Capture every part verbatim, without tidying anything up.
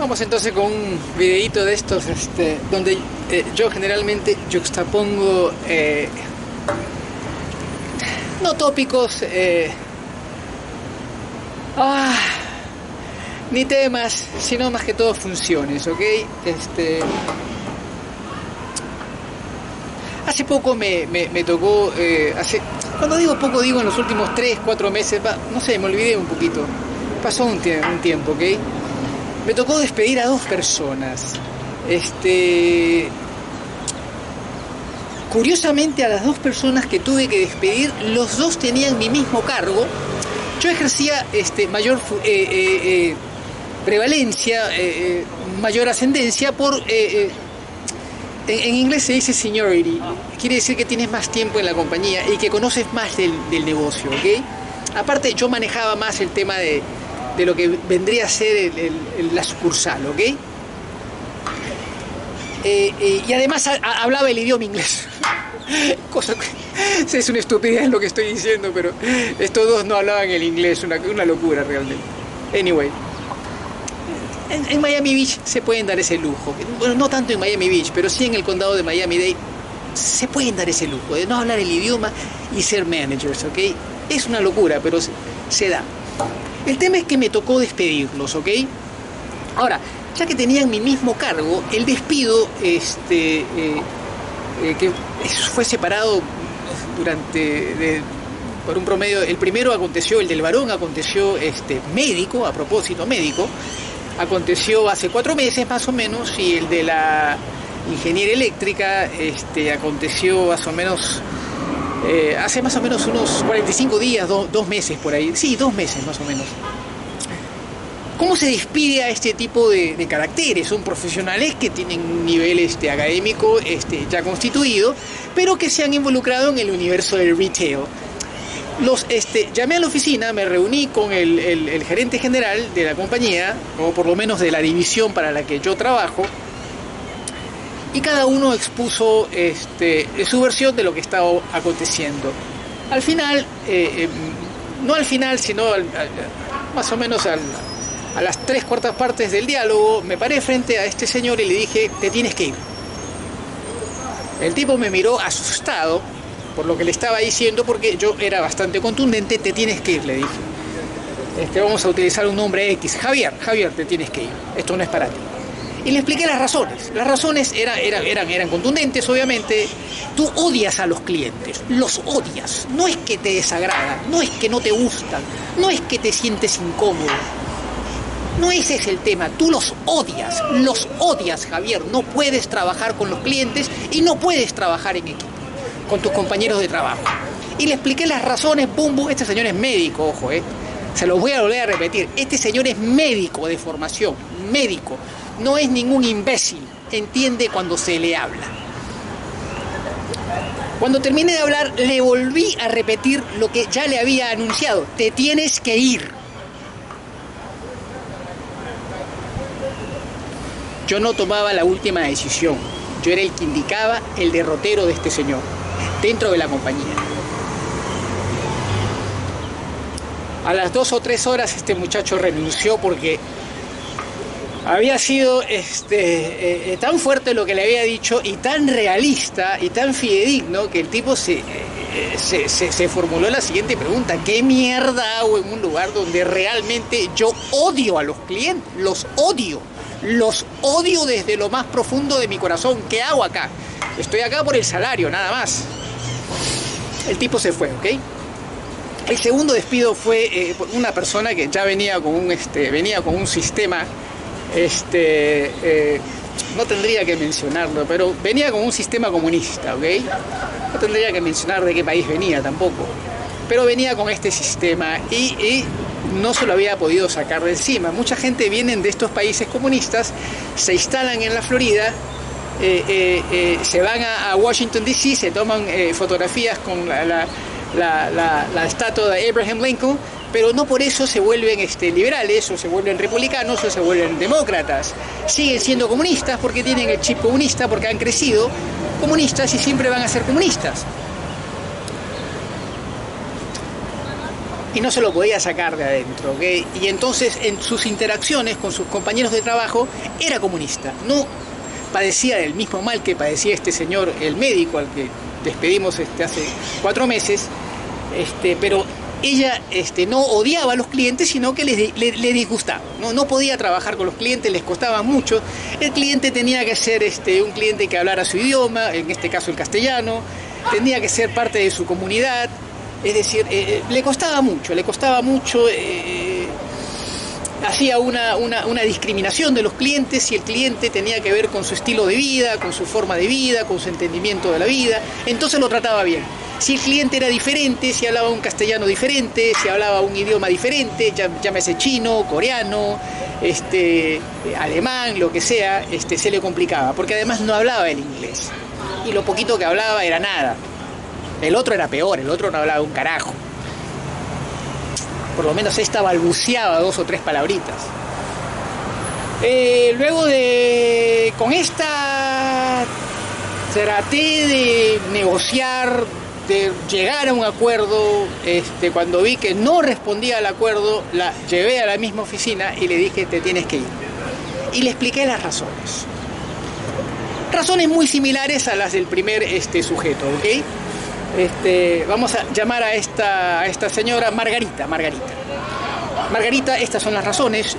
Vamos entonces con un videíto de estos, este, donde eh, yo generalmente juxtapongo eh, no tópicos, eh, ah, ni temas, sino más que todo funciones, ¿ok? Este, hace poco me, me, me tocó, eh, hace, cuando digo poco digo en los últimos tres, cuatro meses, va, no sé, me olvidé un poquito, pasó un, tie un tiempo, ¿ok? Me tocó despedir a dos personas. Este, curiosamente, a las dos personas que tuve que despedir, los dos tenían mi mismo cargo. Yo ejercía este, mayor eh, eh, eh, prevalencia, eh, mayor ascendencia por... Eh, eh, en, en inglés se dice seniority. Quiere decir que tienes más tiempo en la compañía y que conoces más del, del negocio, ¿ok? Aparte, yo manejaba más el tema de... de lo que vendría a ser el, el, el, la sucursal, ¿ok? Eh, eh, y además a, a, hablaba el idioma inglés. Cosa que es una estupidez lo que estoy diciendo, pero estos dos no hablaban el inglés, una, una locura realmente. Anyway, en, en Miami Beach se pueden dar ese lujo. Bueno, no tanto en Miami Beach, pero sí en el condado de Miami-Dade se pueden dar ese lujo de no hablar el idioma y ser managers, ¿ok? Es una locura, pero se, se da. El tema es que me tocó despedirlos, ¿ok? Ahora, ya que tenían mi mismo cargo, el despido, este, eh, eh, que fue separado durante, de, por un promedio, el primero aconteció, el del varón aconteció este, médico, a propósito médico, aconteció hace cuatro meses más o menos, y el de la ingeniera eléctrica este, aconteció más o menos... Eh, hace más o menos unos cuarenta y cinco días, do, dos meses por ahí, sí, dos meses más o menos. ¿Cómo se despide a este tipo de, de caracteres? Son profesionales que tienen un nivel este, académico este, ya constituido, pero que se han involucrado en el universo del retail. Los, este, llamé a la oficina, me reuní con el, el, el gerente general de la compañía, o por lo menos de la división para la que yo trabajo, y cada uno expuso este, su versión de lo que estaba aconteciendo. Al final, eh, eh, no al final, sino al, al, más o menos al, a las tres cuartas partes del diálogo, me paré frente a este señor y le dije, te tienes que ir. El tipo me miró asustado por lo que le estaba diciendo, porque yo era bastante contundente, te tienes que ir, le dije. Este, vamos a utilizar un nombre X, Javier, Javier, te tienes que ir, esto no es para ti. Y le expliqué las razones. Las razones eran, eran, eran, eran contundentes, obviamente. Tú odias a los clientes, los odias. No es que te desagradan, no es que no te gustan, no es que te sientes incómodo. No ese es el tema, tú los odias, los odias, Javier. No puedes trabajar con los clientes y no puedes trabajar en equipo, con tus compañeros de trabajo. Y le expliqué las razones, bum, bum. Este señor es médico, ojo, eh. Se los voy a volver a repetir. Este señor es médico de formación, médico. No es ningún imbécil, entiende cuando se le habla. Cuando terminé de hablar, le volví a repetir lo que ya le había anunciado. Te tienes que ir. Yo no tomaba la última decisión. Yo era el que indicaba el derrotero de este señor dentro de la compañía. A las dos o tres horas este muchacho renunció porque había sido este, eh, tan fuerte lo que le había dicho y tan realista y tan fidedigno que el tipo se, eh, se, se, se formuló la siguiente pregunta: ¿qué mierda hago en un lugar donde realmente yo odio a los clientes? Los odio, los odio desde lo más profundo de mi corazón. ¿Qué hago acá? Estoy acá por el salario, nada más. El tipo se fue, ¿ok? El segundo despido fue eh, una persona que ya venía con un, este, venía con un sistema... Este, eh, no tendría que mencionarlo, pero venía con un sistema comunista, ¿ok? No tendría que mencionar de qué país venía tampoco, pero venía con este sistema y, y no se lo había podido sacar de encima. Mucha gente viene de estos países comunistas, se instalan en la Florida, eh, eh, eh, se van a, a Washington D C, se toman eh, fotografías con la, la, la, la, la estatua de Abraham Lincoln, pero no por eso se vuelven este, liberales, o se vuelven republicanos, o se vuelven demócratas. Siguen siendo comunistas porque tienen el chip comunista, porque han crecido comunistas y siempre van a ser comunistas. y no se lo podía sacar de adentro, ¿okay? Y entonces en sus interacciones con sus compañeros de trabajo era comunista, no padecía el mismo mal que padecía este señor, el médico al que despedimos este, hace cuatro meses, este, pero ella este, no odiaba a los clientes, sino que les, le, le disgustaba, ¿no? No podía trabajar con los clientes, les costaba mucho. El cliente tenía que ser este, un cliente que hablara su idioma, en este caso el castellano, tenía que ser parte de su comunidad, es decir, eh, le costaba mucho, le costaba mucho, eh, hacía una, una, una discriminación de los clientes, y el cliente tenía que ver con su estilo de vida, con su forma de vida, con su entendimiento de la vida, entonces lo trataba bien. Si el cliente era diferente, si hablaba un castellano diferente, si hablaba un idioma diferente, llámese chino, coreano, este, alemán, lo que sea, este, se le complicaba, porque además no hablaba el inglés. Y lo poquito que hablaba era nada. El otro era peor, el otro no hablaba un carajo. Por lo menos esta balbuceaba dos o tres palabritas. Eh, luego de... Con esta traté de negociar, de llegar a un acuerdo. Este, cuando vi que no respondía al acuerdo, la llevé a la misma oficina y le dije: te tienes que ir. Y le expliqué las razones. Razones muy similares a las del primer este, sujeto, ¿ok? Este, vamos a llamar a esta, a esta señora Margarita, Margarita. Margarita, estas son las razones.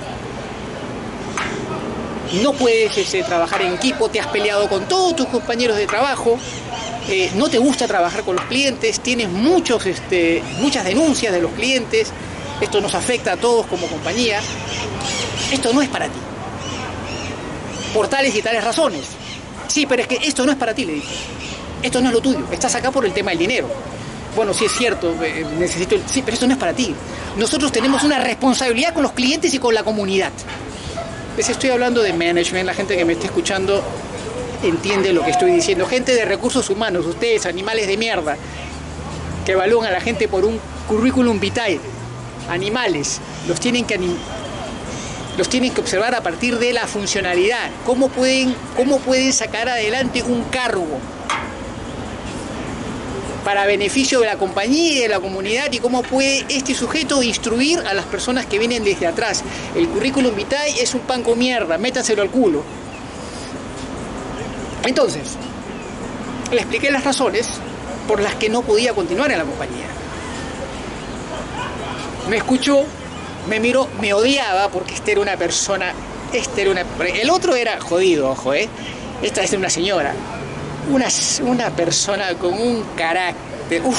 No puedes este, trabajar en equipo, te has peleado con todos tus compañeros de trabajo, eh, no te gusta trabajar con los clientes, tienes muchos, este, muchas denuncias de los clientes, esto nos afecta a todos como compañía, esto no es para ti, por tales y tales razones. Sí, pero es que esto no es para ti, le dije, esto no es lo tuyo, estás acá por el tema del dinero. Bueno, sí es cierto, eh, necesito el... Sí, pero esto no es para ti. Nosotros tenemos una responsabilidad con los clientes y con la comunidad. Les estoy hablando de management, la gente que me está escuchando entiende lo que estoy diciendo. Gente de recursos humanos, ustedes, animales de mierda, que evalúan a la gente por un currículum vitae. Animales, los tienen que anim... los tienen que observar a partir de la funcionalidad. ¿Cómo pueden, cómo pueden sacar adelante un cargo para beneficio de la compañía y de la comunidad, y cómo puede este sujeto instruir a las personas que vienen desde atrás? El currículum vitae es un pan con mierda, métanselo al culo. Entonces, le expliqué las razones por las que no podía continuar en la compañía. Me escuchó, me miró, me odiaba porque esta era una persona, esta era una... El otro era jodido, ojo, ¿eh? Esta es una señora. Una, una persona con un carácter, uff,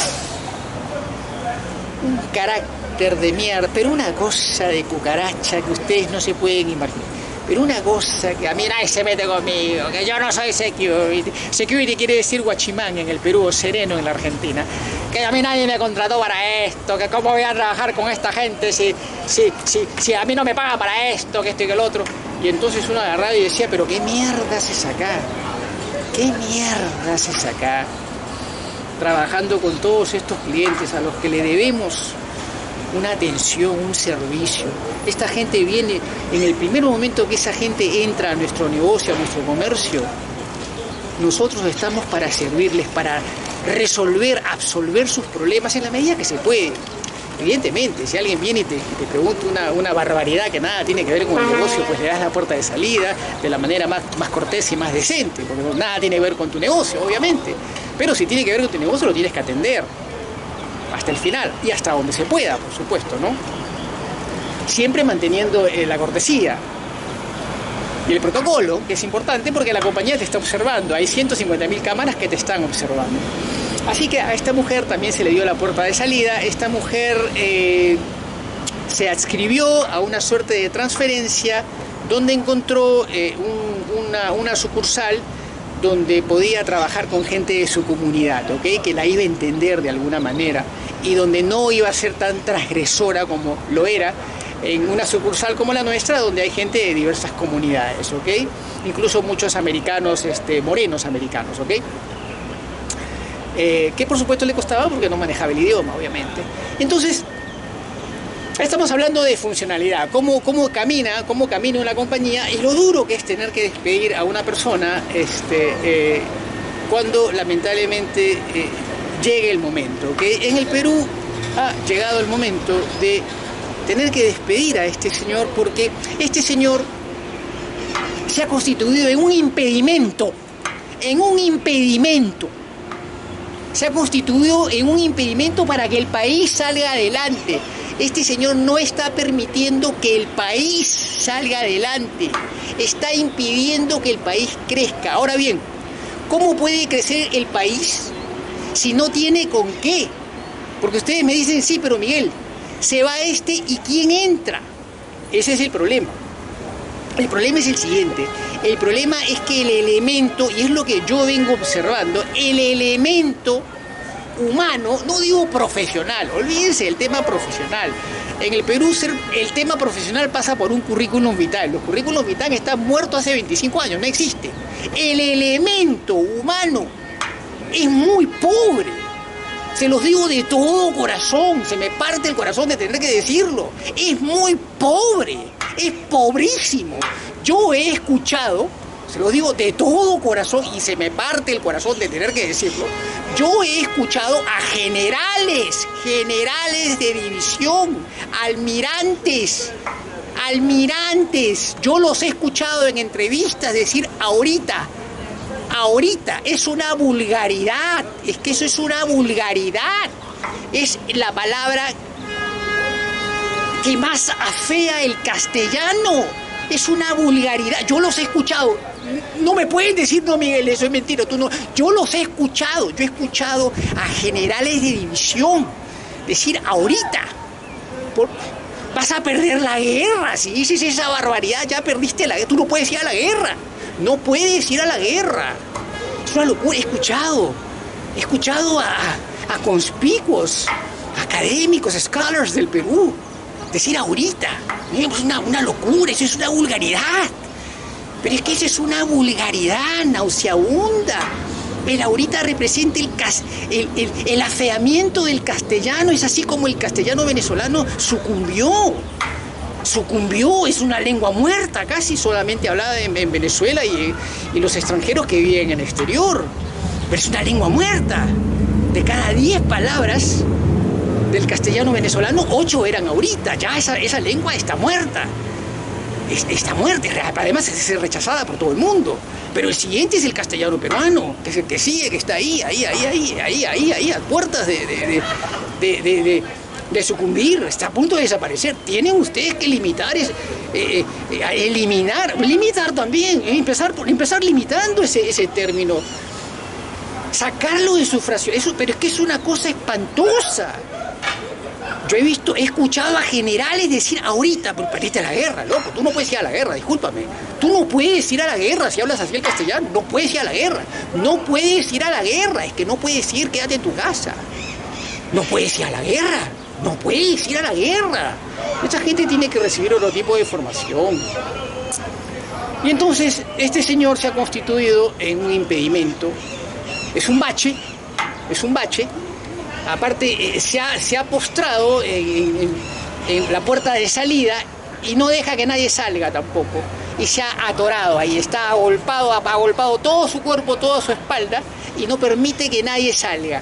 un carácter de mierda, pero una cosa de cucaracha que ustedes no se pueden imaginar. Pero una cosa que a mí nadie se mete conmigo, que yo no soy security. Security quiere decir guachimán en el Perú o sereno en la Argentina. Que a mí nadie me contrató para esto, que cómo voy a trabajar con esta gente si, si, si, si a mí no me paga para esto, que esto y que el otro. Y entonces uno agarraba y decía: pero qué mierda haces acá. ¿Qué mierda haces acá? Trabajando con todos estos clientes a los que le debemos una atención, un servicio. Esta gente viene, en el primer momento que esa gente entra a nuestro negocio, a nuestro comercio, nosotros estamos para servirles, para resolver, absolver sus problemas en la medida que se puede. Evidentemente, si alguien viene y te, y te pregunta una, una barbaridad que nada tiene que ver con el negocio, pues le das la puerta de salida de la manera más, más cortés y más decente, porque nada tiene que ver con tu negocio, obviamente. Pero si tiene que ver con tu negocio, lo tienes que atender hasta el final y hasta donde se pueda, por supuesto, ¿no? Siempre manteniendo eh, la cortesía y el protocolo, que es importante porque la compañía te está observando. Hay ciento cincuenta mil cámaras que te están observando. Así que a esta mujer también se le dio la puerta de salida. Esta mujer eh, se adscribió a una suerte de transferencia donde encontró eh, un, una, una sucursal donde podía trabajar con gente de su comunidad, ¿ok? Que la iba a entender de alguna manera y donde no iba a ser tan transgresora como lo era en una sucursal como la nuestra, donde hay gente de diversas comunidades, ¿ok? Incluso muchos americanos, este, morenos americanos, ¿ok? Eh, que por supuesto le costaba porque no manejaba el idioma, obviamente. Entonces, estamos hablando de funcionalidad, cómo, cómo camina, cómo camina una compañía y lo duro que es tener que despedir a una persona este, eh, cuando lamentablemente eh, llegue el momento. ¿Okay? En el Perú ha llegado el momento de tener que despedir a este señor, porque este señor se ha constituido en un impedimento, en un impedimento. Se ha constituido en un impedimento para que el país salga adelante. Este señor no está permitiendo que el país salga adelante. Está impidiendo que el país crezca. Ahora bien, ¿cómo puede crecer el país si no tiene con qué? Porque ustedes me dicen, sí, pero Miguel, se va este y ¿quién entra? Ese es el problema. El problema es el siguiente. El problema es que el elemento, y es lo que yo vengo observando, el elemento humano, no digo profesional, olvídense del tema profesional. En el Perú el tema profesional pasa por un currículum vitae. Los currículum vitae están muertos hace veinticinco años, no existe. El elemento humano es muy pobre. Se los digo de todo corazón, se me parte el corazón de tener que decirlo. Es muy pobre, es pobrísimo. Yo he escuchado, se los digo de todo corazón y se me parte el corazón de tener que decirlo, yo he escuchado a generales, generales de división, almirantes, almirantes, yo los he escuchado en entrevistas decir ahorita, ahorita, es una vulgaridad, es que eso es una vulgaridad, es la palabra que más afea el castellano, es una vulgaridad, yo los he escuchado, no me pueden decir, no Miguel, eso es mentira, tú no, yo los he escuchado, yo he escuchado a generales de división decir ahorita, por, vas a perder la guerra, si dices esa barbaridad ya perdiste la guerra, tú no puedes ir a la guerra. No puedes ir a la guerra. Es una locura. He escuchado, he escuchado a, a conspicuos, académicos, scholars del Perú, decir ahorita. Es una, una locura, eso es una vulgaridad. Pero es que eso es una vulgaridad nauseabunda. El ahorita representa el, el, el, el afeamiento del castellano. Es así como el castellano venezolano sucumbió. Sucumbió, es una lengua muerta, casi solamente hablada en, en Venezuela y, y los extranjeros que viven en el exterior. Pero es una lengua muerta. De cada diez palabras del castellano venezolano, ocho eran ahorita. Ya esa, esa lengua está muerta. Es, está muerta, además es rechazada por todo el mundo. Pero el siguiente es el castellano peruano, que es el que sigue, que está ahí, ahí, ahí, ahí, ahí, ahí, ahí, a puertas de... de, de, de, de, de de sucumbir, está a punto de desaparecer. Tienen ustedes que limitar, es, eh, eh, eliminar, limitar también, eh, empezar, por, empezar limitando ese, ese término, sacarlo de su frase, eso, pero es que es una cosa espantosa. Yo he visto, he escuchado a generales decir ahorita, pues pariste a la guerra, loco, tú no puedes ir a la guerra, discúlpame, tú no puedes ir a la guerra si hablas así el castellano, no puedes ir a la guerra, no puedes ir a la guerra, es que no puedes ir, quédate en tu casa, no puedes ir a la guerra. No puedes ir a la guerra. Esta gente tiene que recibir otro tipo de formación. Y entonces este señor se ha constituido en un impedimento. Es un bache, es un bache. Aparte, eh, se, ha, se ha postrado en, en, en la puerta de salida y no deja que nadie salga tampoco. Y se ha atorado ahí, está agolpado, ha agolpado todo su cuerpo, toda su espalda y no permite que nadie salga.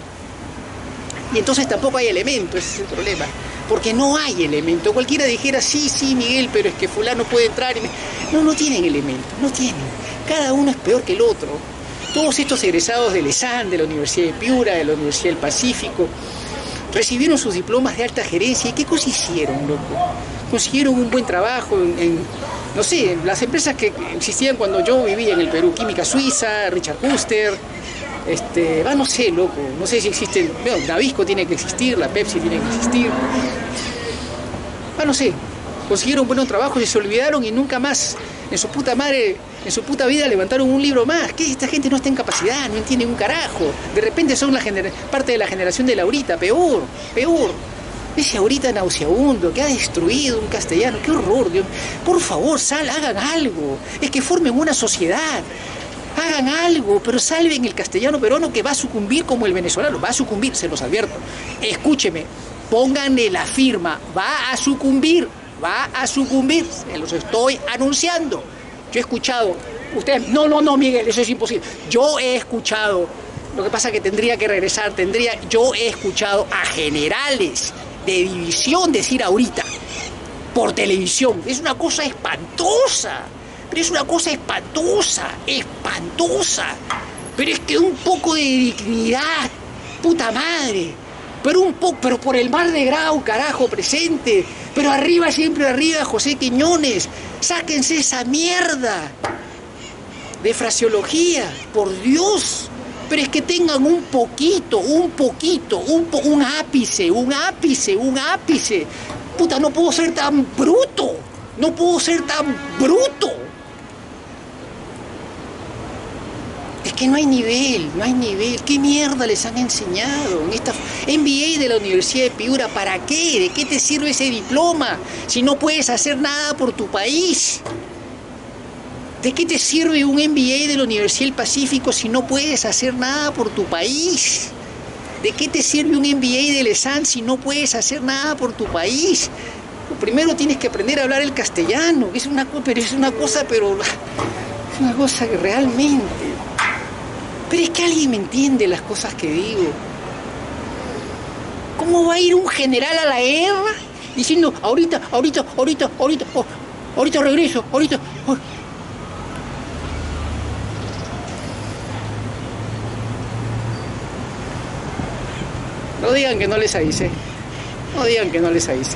Y entonces tampoco hay elemento, ese es el problema. Porque no hay elemento. Cualquiera dijera, sí, sí, Miguel, pero es que fulano puede entrar. Y me... No, no tienen elemento, no tienen. Cada uno es peor que el otro. Todos estos egresados del ESAN, de la Universidad de Piura, de la Universidad del Pacífico, recibieron sus diplomas de alta gerencia. ¿Y qué cosa hicieron, loco? Consiguieron un buen trabajo en, en no sé, las empresas que existían cuando yo vivía en el Perú. Química Suiza, Richard Custer... Este, va, no sé, loco, no sé si existen, bueno, Nabisco tiene que existir, la Pepsi tiene que existir, va, no sé, consiguieron buenos trabajos y se olvidaron y nunca más, en su puta madre, en su puta vida levantaron un libro más. ¿Qué? Esta gente no está en capacidad, no entiende un carajo, de repente son la gener- parte de la generación de Laurita, peor, peor, ese ahorita nauseabundo que ha destruido un castellano, qué horror, Dios. Por favor, sal, hagan algo, es que formen una sociedad. Hagan algo, pero salven el castellano peruano que va a sucumbir como el venezolano. Va a sucumbir, se los advierto. Escúcheme, pónganle la firma. Va a sucumbir, va a sucumbir. Se los estoy anunciando. Yo he escuchado, ustedes, no, no, no, Miguel, eso es imposible. Yo he escuchado, lo que pasa es que tendría que regresar, tendría, yo he escuchado a generales de división decir ahorita, por televisión. Es una cosa espantosa, pero es una cosa espantosa, espantosa. Pero es que un poco de dignidad, puta madre. Pero un poco, pero por el mar de Grau, carajo, presente. Pero arriba, siempre arriba, José Quiñones. Sáquense esa mierda de fraseología, por Dios. Pero es que tengan un poquito, un poquito, un, po un ápice, un ápice, un ápice. Puta, no puedo ser tan bruto. No puedo ser tan bruto. Es que no hay nivel, no hay nivel. ¿Qué mierda les han enseñado en esta M B A de la Universidad de Piura? ¿Para qué? ¿De qué te sirve ese diploma si no puedes hacer nada por tu país? ¿De qué te sirve un M B A de la Universidad del Pacífico si no puedes hacer nada por tu país? ¿De qué te sirve un M B A de Lesan si no puedes hacer nada por tu país? Primero tienes que aprender a hablar el castellano, que es una, pero es una cosa, pero es una cosa que realmente... Pero es que alguien me entiende las cosas que digo. ¿Cómo va a ir un general a la guerra diciendo, ahorita, ahorita, ahorita, ahorita, oh, ahorita regreso, ahorita... Oh. No digan que no les avisé. No digan que no les avisé.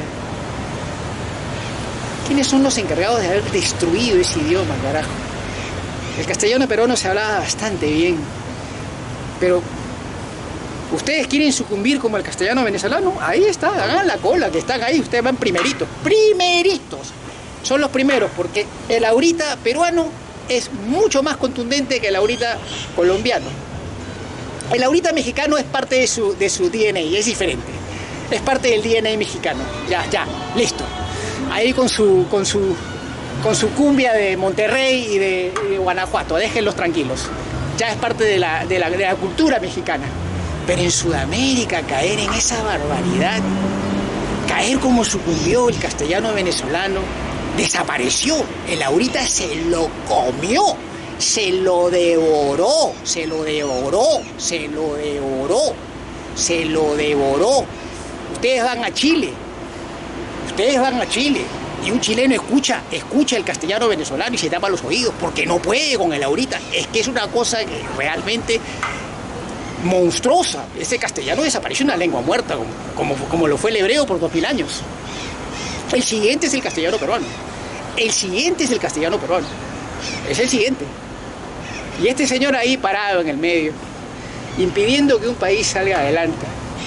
¿Quiénes son los encargados de haber destruido ese idioma, carajo? El castellano peruano se hablaba bastante bien. Pero, ¿ustedes quieren sucumbir como el castellano venezolano? Ahí está, hagan la cola, que están ahí, ustedes van primeritos. ¡Primeritos! Son los primeros, porque el ahorita peruano es mucho más contundente que el ahorita colombiano. El ahorita mexicano es parte de su, de su D N A, es diferente. Es parte del D N A mexicano. Ya, ya, listo. Ahí con su, con su, con su cumbia de Monterrey y de, y de Guanajuato, déjenlos tranquilos. Ya es parte de la, de, la, de la cultura mexicana. Pero en Sudamérica caer en esa barbaridad, caer como sucumbió el castellano venezolano, desapareció. El ahorita se lo comió, se lo devoró, se lo devoró, se lo devoró, se lo devoró. Ustedes van a Chile, ustedes van a Chile. Y un chileno escucha, escucha el castellano venezolano y se tapa los oídos porque no puede con el ahorita. Es que es una cosa que realmente monstruosa. Ese castellano desapareció, una lengua muerta, como, como, como lo fue el hebreo por dos mil años. El siguiente es el castellano peruano. El siguiente es el castellano peruano. Es el siguiente. Y este señor ahí parado en el medio, impidiendo que un país salga adelante.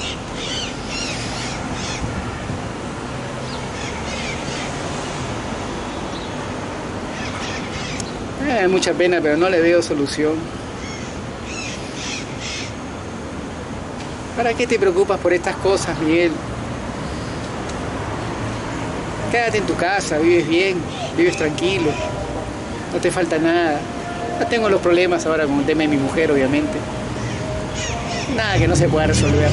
Me da mucha pena, pero no le veo solución. ¿Para qué te preocupas por estas cosas, Miguel? Quédate en tu casa, vives bien, vives tranquilo, no te falta nada. No tengo los problemas ahora con el tema de mi mujer, obviamente. Nada que no se pueda resolver.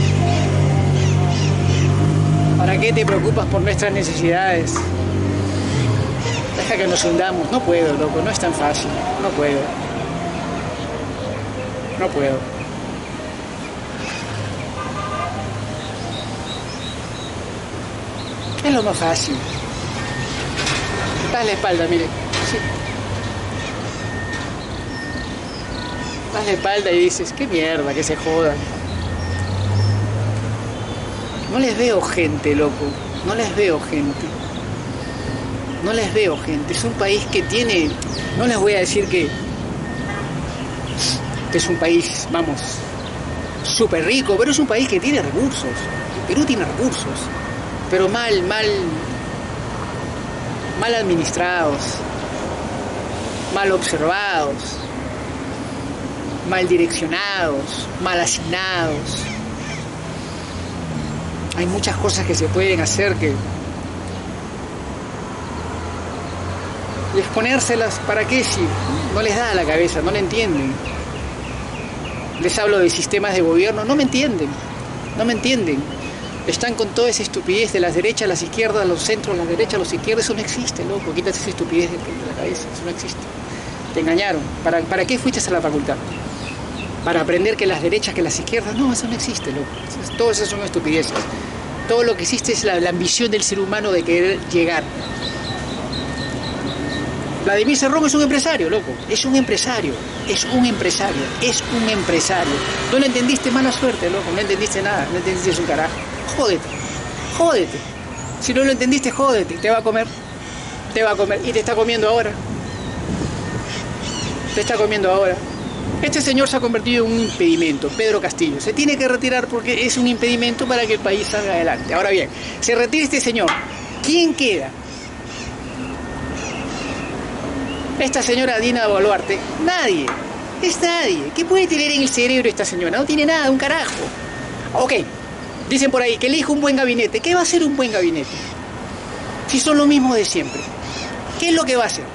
¿Para qué te preocupas por nuestras necesidades? Deja que nos hundamos. No puedo, loco, no es tan fácil. No puedo. No puedo. Es lo más fácil. Das la espalda, mire. Sí. Das la espalda y dices, qué mierda, que se jodan. No les veo gente, loco. No les veo gente. No les veo gente. Es un país que tiene... No les voy a decir que... que es un país, vamos, súper rico, pero es un país que tiene recursos. Perú tiene recursos. Pero mal, mal... mal administrados. Mal observados. Mal direccionados. Mal asignados. Hay muchas cosas que se pueden hacer que... y exponérselas, ¿para qué? Si no les da la cabeza, no le entienden. Les hablo de sistemas de gobierno, no me entienden, no me entienden. Están con toda esa estupidez de las derechas, las izquierdas, los centros, las derechas, los izquierdas, eso no existe, loco, quítate esa estupidez de la cabeza, eso no existe. Te engañaron. ¿Para, para qué fuiste a la facultad? Para aprender que las derechas, que las izquierdas, no, eso no existe, loco. Todas esas son estupideces. Todo lo que existe es la, la ambición del ser humano de querer llegar. Vladimir Cerrón es un empresario, loco. Es un empresario. Es un empresario. Es un empresario. No lo entendiste, mala suerte, loco. No entendiste nada. No entendiste un carajo. Jódete. Jódete. Si no lo entendiste, jódete. Te va a comer. Te va a comer. Y te está comiendo ahora. Te está comiendo ahora. Este señor se ha convertido en un impedimento. Pedro Castillo. Se tiene que retirar porque es un impedimento para que el país salga adelante. Ahora bien, se retira este señor. ¿Quién queda? Esta señora Dina Boluarte, nadie, es nadie. ¿Qué puede tener en el cerebro esta señora? No tiene nada, un carajo. Ok, dicen por ahí que elija un buen gabinete. ¿Qué va a hacer un buen gabinete? Si son lo mismo de siempre. ¿Qué es lo que va a hacer?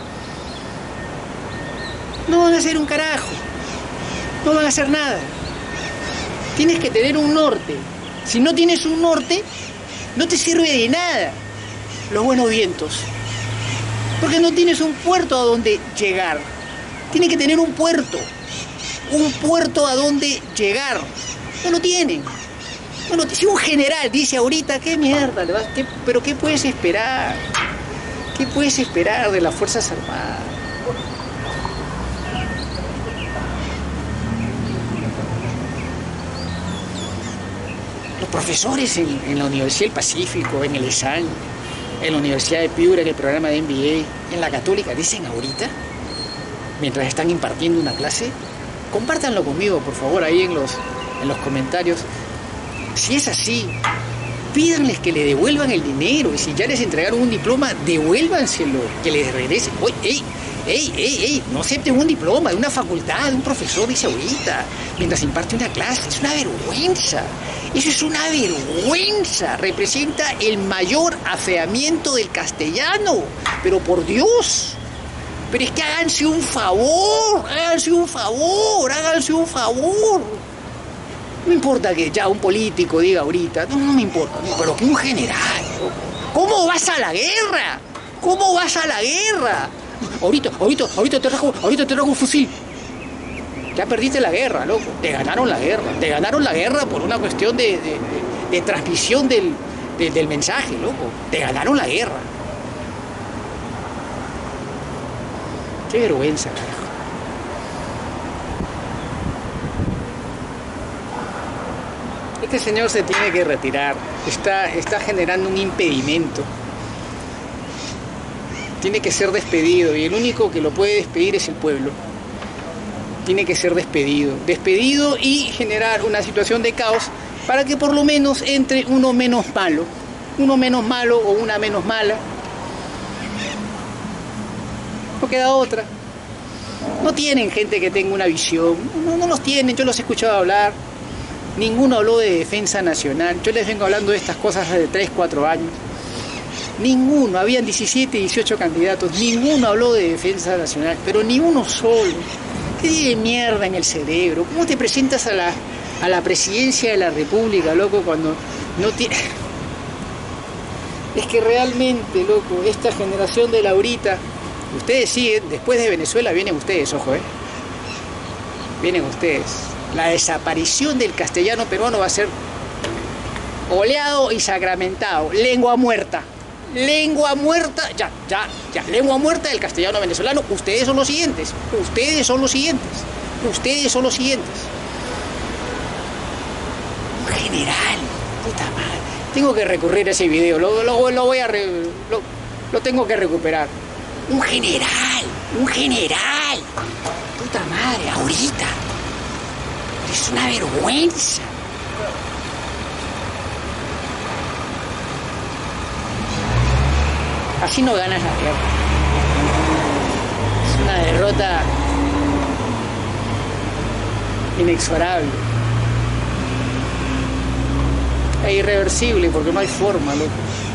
No van a hacer un carajo. No van a hacer nada. Tienes que tener un norte. Si no tienes un norte, no te sirve de nada los buenos vientos. Porque no tienes un puerto a donde llegar. Tienes que tener un puerto. Un puerto a donde llegar. No lo tienen. Bueno, si un general dice ahorita, ¿qué mierda? ¿Qué, ¿Pero qué puedes esperar? ¿Qué puedes esperar de las Fuerzas Armadas? Los profesores en, en la Universidad del Pacífico, en el E S A N, en la Universidad de Piura, en el programa de M B A, en la Católica, dicen ahorita, mientras están impartiendo una clase, compártanlo conmigo, por favor, ahí en los, en los comentarios. Si es así, pídanles que le devuelvan el dinero, y si ya les entregaron un diploma, devuélvanselo, que les regresen. Oye, ey, ey, ey, ey, no acepten un diploma de una facultad, de un profesor, dice ahorita, mientras imparte una clase. Es una vergüenza. Eso es una vergüenza. Representa el mayor afeamiento del castellano. Pero por Dios. Pero es que háganse un favor. Háganse un favor. Háganse un favor. No importa que ya un político diga ahorita. No, no me importa. No, pero que un general. ¿Cómo vas a la guerra? ¿Cómo vas a la guerra? Ahorita, ahorita, ahorita te trajo, ahorita te trajo un fusil. Ya perdiste la guerra, loco. Te ganaron la guerra. Te ganaron la guerra por una cuestión de, de, de, de transmisión del, de, del mensaje, loco. Te ganaron la guerra. Qué vergüenza, carajo. Este señor se tiene que retirar. Está, está generando un impedimento. Tiene que ser despedido. Y el único que lo puede despedir es el pueblo. Tiene que ser despedido, despedido y generar una situación de caos para que por lo menos entre uno menos malo, uno menos malo o una menos mala. No queda otra. No tienen gente que tenga una visión, no, no los tienen, yo los he escuchado hablar. Ninguno habló de defensa nacional, yo les vengo hablando de estas cosas hace tres, cuatro años. Ninguno, habían diecisiete, dieciocho candidatos, ninguno habló de defensa nacional, pero ni uno solo. ¿Qué tiene mierda en el cerebro? ¿Cómo te presentas a la, a la presidencia de la República, loco, cuando no tiene... Es que realmente, loco, esta generación de Laurita, ustedes siguen, después de Venezuela vienen ustedes, ojo, ¿eh? Vienen ustedes. La desaparición del castellano peruano va a ser oleado y sacramentado. Lengua muerta. Lengua muerta, ya, ya, ya, lengua muerta del castellano venezolano. Ustedes son los siguientes, ustedes son los siguientes, ustedes son los siguientes. Un general, puta madre. Tengo que recurrir a ese video, lo, lo, lo voy a, re, lo, lo tengo que recuperar. Un general, un general, puta madre, ahorita. Es una vergüenza. Así no ganas la guerra. Es una derrota inexorable. E irreversible porque no hay forma, loco.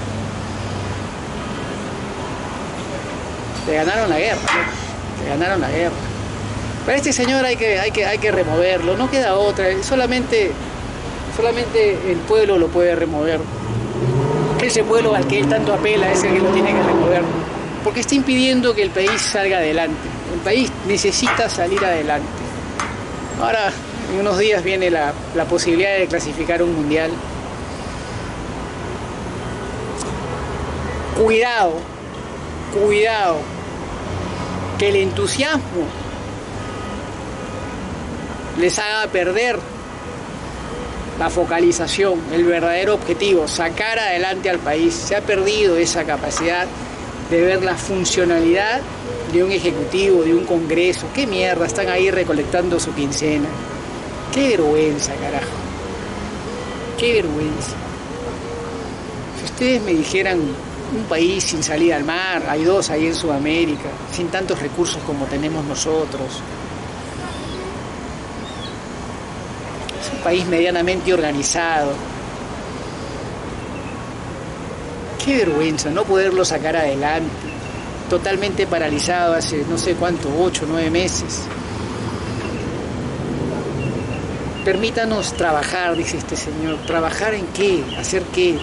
Te ganaron la guerra, loco. Te ganaron la guerra. Para este señor hay que, hay que, hay que removerlo, no queda otra. Solamente, solamente el pueblo lo puede remover. Ese pueblo al que él tanto apela es el que lo tiene que remover, porque está impidiendo que el país salga adelante. El país necesita salir adelante. Ahora, en unos días viene la, la posibilidad de clasificar un mundial. cuidado, cuidado, que el entusiasmo les haga perder la focalización, el verdadero objetivo, sacar adelante al país. Se ha perdido esa capacidad de ver la funcionalidad de un ejecutivo, de un congreso. ¿Qué mierda? Están ahí recolectando su quincena. ¡Qué vergüenza, carajo! ¡Qué vergüenza! Si ustedes me dijeran un país sin salida al mar, hay dos ahí en Sudamérica, sin tantos recursos como tenemos nosotros. Es un país medianamente organizado. Qué vergüenza no poderlo sacar adelante. Totalmente paralizado hace no sé cuánto, ocho, nueve meses. Permítanos trabajar, dice este señor. ¿Trabajar en qué? ¿Hacer qué?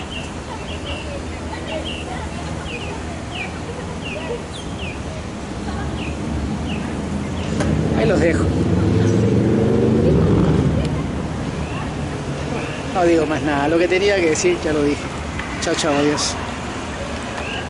Ahí los dejo. No digo más nada. Lo que tenía que decir ya lo dije. Chao, chao, adiós.